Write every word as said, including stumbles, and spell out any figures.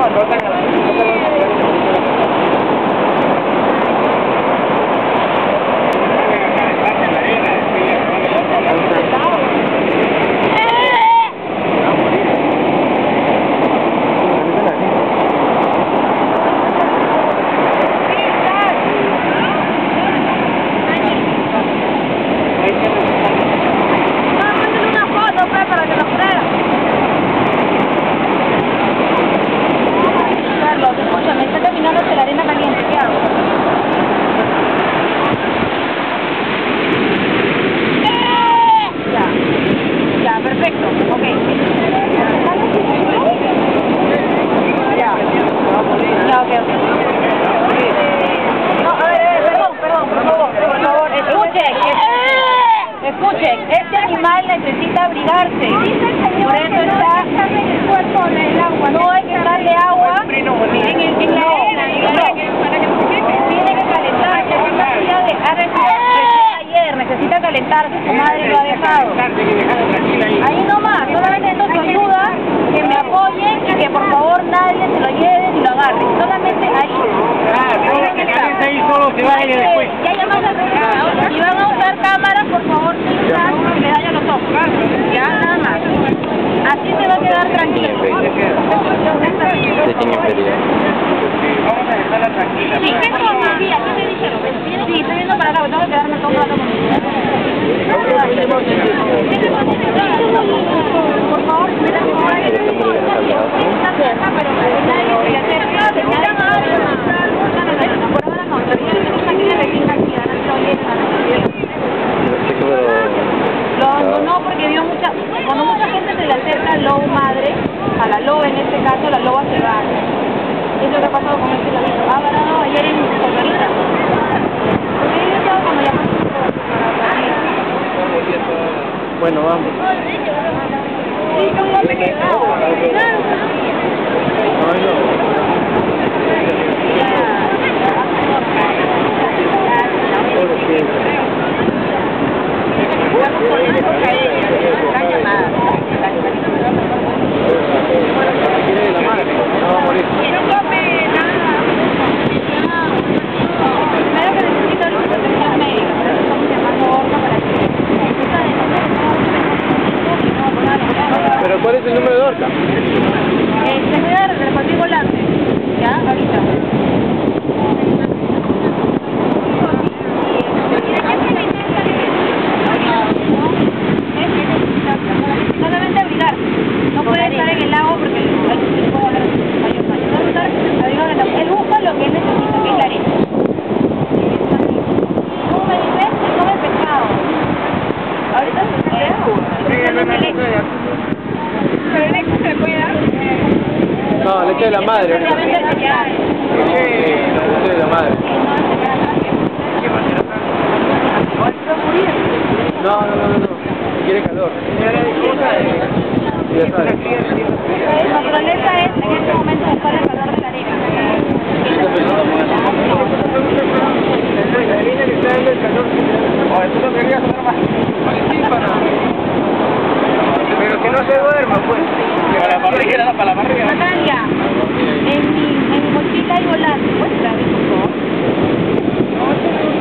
Escuchen, este animal necesita abrigarse. Por eso está no hay que darle agua en, el, en la arena. Tiene que calentarse. Ayer necesita calentarse, su madre lo ha dejado. Ahí nomás, solamente esto te ayuda, que me apoyen y que por favor nadie se lo lleve ni lo agarre. Solamente ahí. Ahí solo se va a ir después. Ya llamamos a si van a usar cámaras, por favor, que le dañen los ojos. Ya, nada más. Así se va a quedar tranquilo. Vamos a dejarla tranquila. Sí, ¿qué cosa? Sí, aquí me dijeron. Sí, estoy viendo para acá, tengo que quedarme todo un rato con por favor, me la pero nadie se acerca, de nada. Por ahora no, todavía no tenemos aquí de recién nacida, no se lo oye, lo abandonó porque vio mucha, cuando mucha gente se le acerca al lobo madre, a la loba en este caso, la loba se va. Eso es lo que ha pasado con este lobito. Ha varado ayer en Foca. Porque yo estaba cuando llamamos. Bueno, vamos. Sí, ¿cómo se quedó? ¿Pero cuál es el número de Orca? Eh, se voy a repartir volante. ¿Ya? Ahorita. Solamente abrigar. No puede estar en el lago porque el puede haber varios años. No estar abrigado. Él busca lo que él necesita, que es la arena. ¿Cómo me dices? Él come pescado. Ahorita se puede agua. ¿Pero el leche se le puede dar? No, leche de la madre. Leche de la madre. No, no, no, no. Quiere calor. Ya sabes. La naturaleza es en este momento buscar el calor de la arena. Pero que no se duerma, pues. Para la barriga, para la barriga. Natalia, en mi, en mi mochila hay volante. ¿Puedes traer, por favor?